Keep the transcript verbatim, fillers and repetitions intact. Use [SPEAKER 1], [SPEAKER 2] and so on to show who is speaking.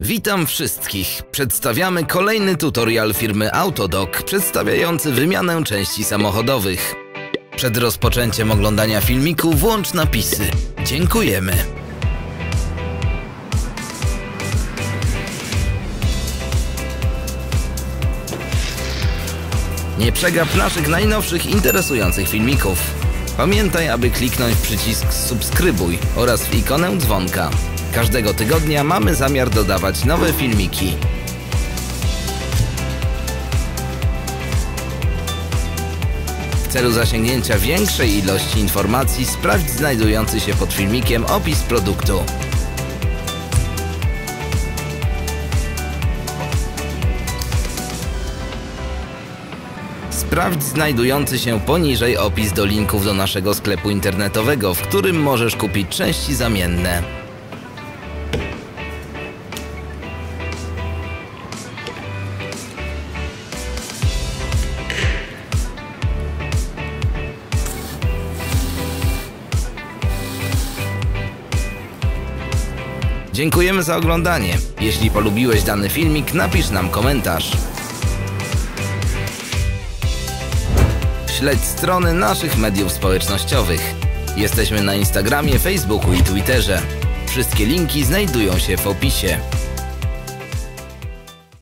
[SPEAKER 1] Witam wszystkich. Przedstawiamy kolejny tutorial firmy Autodoc przedstawiający wymianę części samochodowych. Przed rozpoczęciem oglądania filmiku włącz napisy. Dziękujemy. Nie przegap naszych najnowszych interesujących filmików. Pamiętaj, aby kliknąć w przycisk subskrybuj oraz w ikonę dzwonka. Każdego tygodnia mamy zamiar dodawać nowe filmiki. W celu zasięgnięcia większej ilości informacji sprawdź znajdujący się pod filmikiem opis produktu. Sprawdź znajdujący się poniżej opis do linków do naszego sklepu internetowego, w którym możesz kupić części zamienne. Dziękujemy za oglądanie. Jeśli polubiłeś dany filmik, napisz nam komentarz. Śledź strony naszych mediów społecznościowych. Jesteśmy na Instagramie, Facebooku i Twitterze. Wszystkie linki znajdują się w opisie.